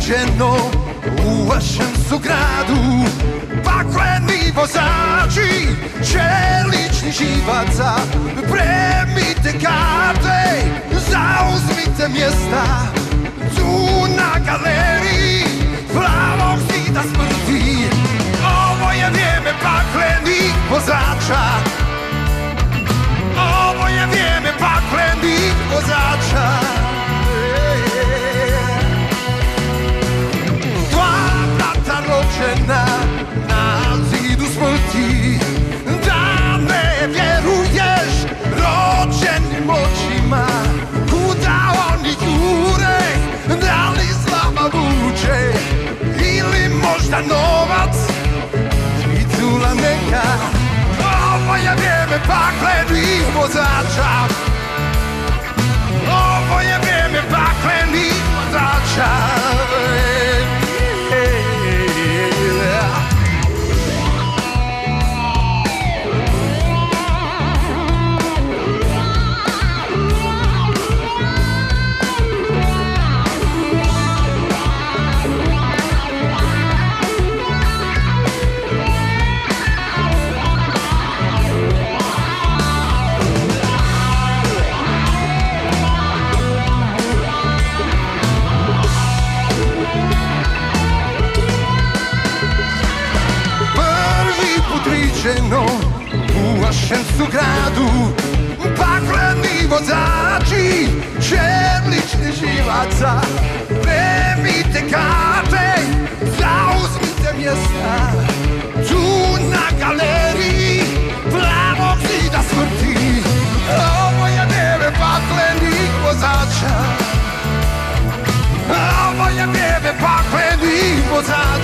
Zabranjeno u vašem su gradu. Pakleni vozači čelični živaca, premite karte, zauzmite mjesta tu na galeriji plavog zida smrti. Ovo je vrijeme paklenih vozača, ovo je vrijeme paklenih vozača. Dva brata rođena na zidu smrti, da ne vjeruješ rođenim očima, kuda oni jure, da li slava vuče ili možda novac, titula neka. Ovo je vrijeme paklenih vozača, ovo je vrijeme paklenih vozača. U vašem su gradu pakleni vozači čelični živaca, premite karte, zauzmite mjesta tu na galeriji plavog zida smrti. Ovo je vrijeme paklenih vozača, ovo je vrijeme paklenih vozača.